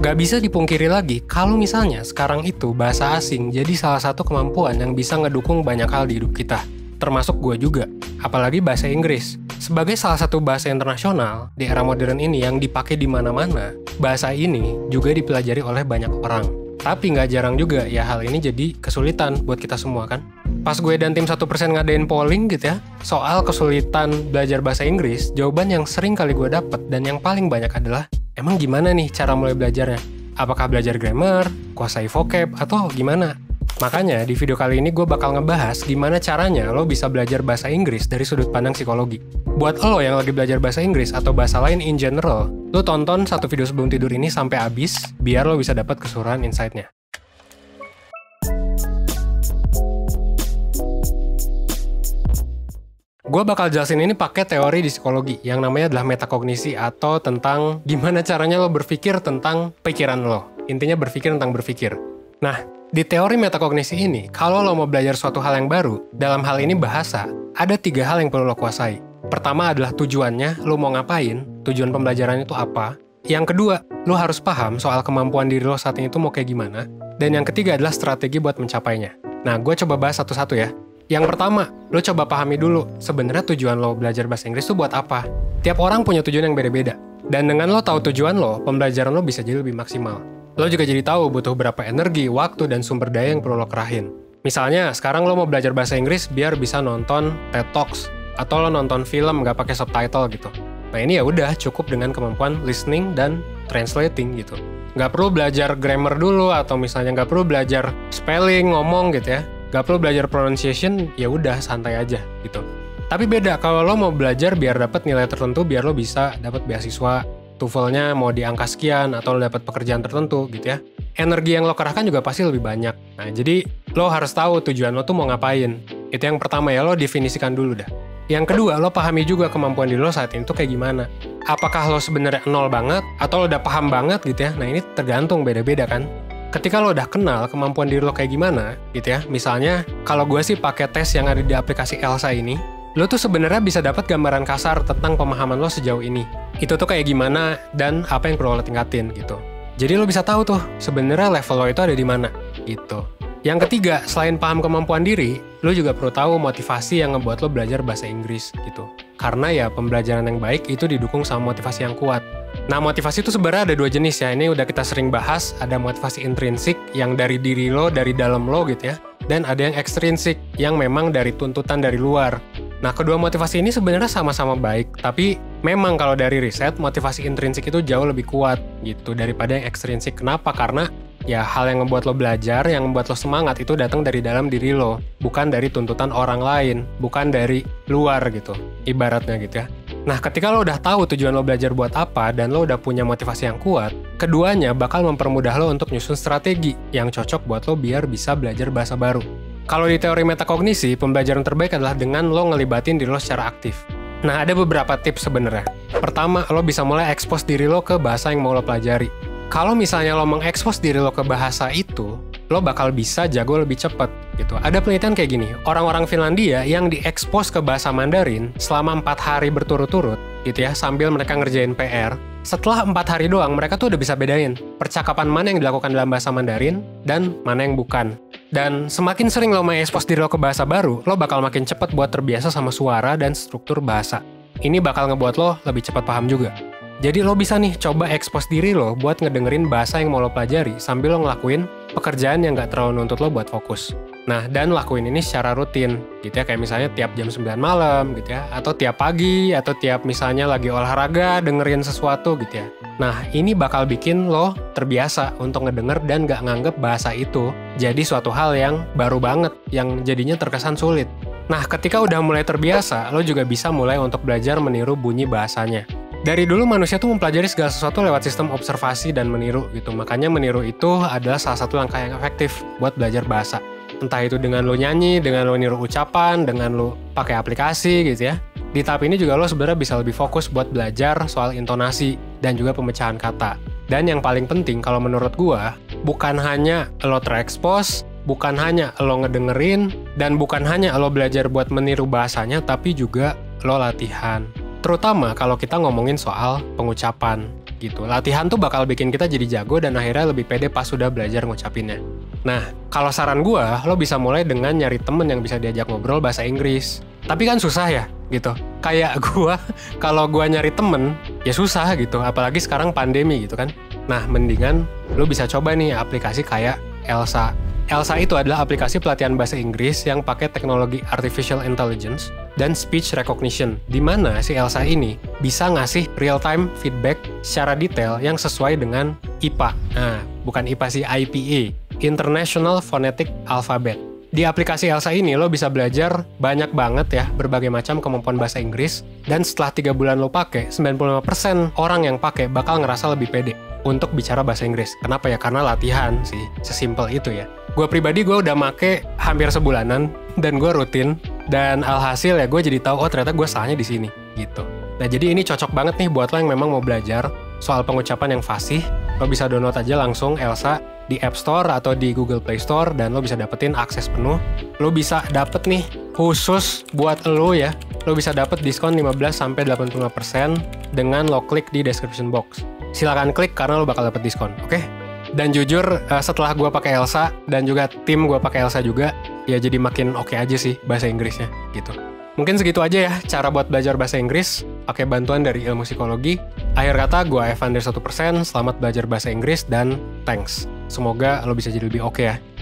Gak bisa dipungkiri lagi kalau misalnya sekarang itu bahasa asing jadi salah satu kemampuan yang bisa ngedukung banyak hal di hidup kita. Termasuk gue juga, apalagi bahasa Inggris. Sebagai salah satu bahasa internasional di era modern ini yang dipakai di mana-mana, bahasa ini juga dipelajari oleh banyak orang. Tapi nggak jarang juga ya hal ini jadi kesulitan buat kita semua kan. Pas gue dan tim 1% ngadain polling gitu ya, soal kesulitan belajar bahasa Inggris, jawaban yang sering kali gue dapet dan yang paling banyak adalah, emang gimana nih cara mulai belajarnya? Apakah belajar grammar, kuasai vocab, atau gimana? Makanya di video kali ini gue bakal ngebahas gimana caranya lo bisa belajar bahasa Inggris dari sudut pandang psikologi. Buat lo yang lagi belajar bahasa Inggris atau bahasa lain in general, lo tonton satu video sebelum tidur ini sampai habis, biar lo bisa dapat keseluruhan insight-nya. Gue bakal jelasin ini pakai teori di psikologi yang namanya adalah metakognisi atau tentang gimana caranya lo berpikir tentang pikiran lo. Intinya berpikir tentang berpikir. Nah, di teori metakognisi ini, kalau lo mau belajar suatu hal yang baru, dalam hal ini bahasa, ada 3 hal yang perlu lo kuasai. Pertama adalah tujuannya, lo mau ngapain, tujuan pembelajaran itu apa. Yang kedua, lo harus paham soal kemampuan diri lo saat ini tuh mau kayak gimana. Dan yang ketiga adalah strategi buat mencapainya. Nah, gue coba bahas satu-satu ya. Yang pertama, lo coba pahami dulu, sebenarnya tujuan lo belajar bahasa Inggris tuh buat apa. Tiap orang punya tujuan yang beda-beda. Dan dengan lo tahu tujuan lo, pembelajaran lo bisa jadi lebih maksimal. Lo juga jadi tahu butuh berapa energi, waktu, dan sumber daya yang perlu lo kerahin. Misalnya, sekarang lo mau belajar bahasa Inggris biar bisa nonton TED Talks, atau lo nonton film nggak pakai subtitle gitu. Nah ini ya udah cukup dengan kemampuan listening dan translating gitu. Nggak perlu belajar grammar dulu, atau misalnya nggak perlu belajar spelling, ngomong gitu ya. Nggak perlu belajar pronunciation, ya udah santai aja gitu. Tapi beda kalau lo mau belajar biar dapat nilai tertentu, biar lo bisa dapat beasiswa, TOEFL-nya mau di angka sekian, atau lo dapat pekerjaan tertentu gitu ya. Energi yang lo kerahkan juga pasti lebih banyak. Nah, jadi lo harus tahu tujuan lo tuh mau ngapain. Itu yang pertama ya, lo definisikan dulu dah. Yang kedua, lo pahami juga kemampuan diri lo saat ini tuh kayak gimana. Apakah lo sebenarnya nol banget, atau lo udah paham banget gitu ya. Nah, ini tergantung beda-beda kan. Ketika lo udah kenal kemampuan diri lo kayak gimana gitu ya. Misalnya, kalau gue sih pakai tes yang ada di aplikasi Elsa ini, lo tuh sebenarnya bisa dapat gambaran kasar tentang pemahaman lo sejauh ini. Itu tuh kayak gimana dan apa yang perlu lo tingkatin gitu. Jadi lo bisa tahu tuh sebenarnya level lo itu ada di mana gitu. Yang ketiga, selain paham kemampuan diri, lo juga perlu tahu motivasi yang ngebuat lo belajar bahasa Inggris gitu. Karena ya pembelajaran yang baik itu didukung sama motivasi yang kuat. Nah, motivasi itu sebenarnya ada 2 jenis ya. Ini udah kita sering bahas, ada motivasi intrinsik yang dari diri lo, dari dalam lo gitu ya. Dan ada yang ekstrinsik yang memang dari tuntutan dari luar. Nah, kedua motivasi ini sebenarnya sama-sama baik, tapi memang kalau dari riset, motivasi intrinsik itu jauh lebih kuat gitu daripada yang ekstrinsik. Kenapa? Karena ya hal yang membuat lo belajar, yang membuat lo semangat itu datang dari dalam diri lo, bukan dari tuntutan orang lain, bukan dari luar gitu, ibaratnya gitu ya. Nah, ketika lo udah tahu tujuan lo belajar buat apa dan lo udah punya motivasi yang kuat, keduanya bakal mempermudah lo untuk nyusun strategi yang cocok buat lo biar bisa belajar bahasa baru. Kalau di teori metakognisi, pembelajaran terbaik adalah dengan lo ngelibatin diri lo secara aktif. Nah, ada beberapa tips sebenarnya. Pertama, lo bisa mulai expose diri lo ke bahasa yang mau lo pelajari. Kalau misalnya lo mengekspos diri lo ke bahasa itu, lo bakal bisa jago lebih cepat gitu. Ada penelitian kayak gini, orang-orang Finlandia yang diekspos ke bahasa Mandarin selama 4 hari berturut-turut gitu ya, sambil mereka ngerjain PR, setelah 4 hari doang mereka tuh udah bisa bedain percakapan mana yang dilakukan dalam bahasa Mandarin dan mana yang bukan. Dan semakin sering lo mengekspos diri lo ke bahasa baru, lo bakal makin cepat buat terbiasa sama suara dan struktur bahasa. Ini bakal ngebuat lo lebih cepat paham juga. Jadi lo bisa nih coba ekspos diri lo buat ngedengerin bahasa yang mau lo pelajari sambil lo ngelakuin pekerjaan yang gak terlalu nuntut lo buat fokus. Nah, dan lakuin ini secara rutin gitu ya, kayak misalnya tiap jam 9 malam gitu ya, atau tiap pagi, atau tiap misalnya lagi olahraga dengerin sesuatu gitu ya. Nah, ini bakal bikin lo terbiasa untuk ngedenger dan gak nganggep bahasa itu jadi suatu hal yang baru banget, yang jadinya terkesan sulit. Nah, ketika udah mulai terbiasa, lo juga bisa mulai untuk belajar meniru bunyi bahasanya. Dari dulu manusia tuh mempelajari segala sesuatu lewat sistem observasi dan meniru gitu. Makanya meniru itu adalah salah satu langkah yang efektif buat belajar bahasa. Entah itu dengan lo nyanyi, dengan lo niru ucapan, dengan lo pakai aplikasi gitu ya. Di tahap ini juga lo sebenarnya bisa lebih fokus buat belajar soal intonasi dan juga pemecahan kata. Dan yang paling penting kalau menurut gua, bukan hanya lo terekspos, bukan hanya lo ngedengerin, dan bukan hanya lo belajar buat meniru bahasanya, tapi juga lo latihan. Terutama kalau kita ngomongin soal pengucapan. gitu. Latihan tuh bakal bikin kita jadi jago dan akhirnya lebih pede pas sudah belajar ngucapinnya. Nah, kalau saran gua, lo bisa mulai dengan nyari temen yang bisa diajak ngobrol bahasa Inggris. Tapi kan susah ya, gitu. Kayak gua, kalau gua nyari temen, ya susah gitu. Apalagi sekarang pandemi gitu kan. Nah, mendingan lo bisa coba nih aplikasi kayak Elsa. Elsa itu adalah aplikasi pelatihan bahasa Inggris yang pakai teknologi artificial intelligence dan speech recognition, di mana si Elsa ini bisa ngasih real-time feedback secara detail yang sesuai dengan IPA. Nah, bukan IPA sih, IPA, International Phonetic Alphabet. Di aplikasi Elsa ini lo bisa belajar banyak banget ya berbagai macam kemampuan bahasa Inggris, dan setelah 3 bulan lo pakai, 95% orang yang pakai bakal ngerasa lebih pede untuk bicara bahasa Inggris. Kenapa ya? Karena latihan sih, sesimpel itu ya. Gue pribadi gue udah make hampir sebulanan dan gue rutin, dan alhasil ya gue jadi tahu oh ternyata gue salahnya di sini gitu. Nah jadi ini cocok banget nih buat lo yang memang mau belajar soal pengucapan yang fasih. Lo bisa download aja langsung Elsa di App Store atau di Google Play Store dan lo bisa dapetin akses penuh. Lo bisa dapet nih khusus buat lo ya. Lo bisa dapet diskon 15-85% dengan lo klik di description box. Silakan klik karena lo bakal dapet diskon, oke? Dan jujur setelah gue pakai Elsa dan juga tim gue pakai Elsa juga, ya jadi makin oke aja sih bahasa Inggrisnya gitu. Mungkin segitu aja ya cara buat belajar bahasa Inggris pakai bantuan dari ilmu psikologi. Akhir kata gue Evander 1%, selamat belajar bahasa Inggris dan thanks. Semoga lo bisa jadi lebih oke ya.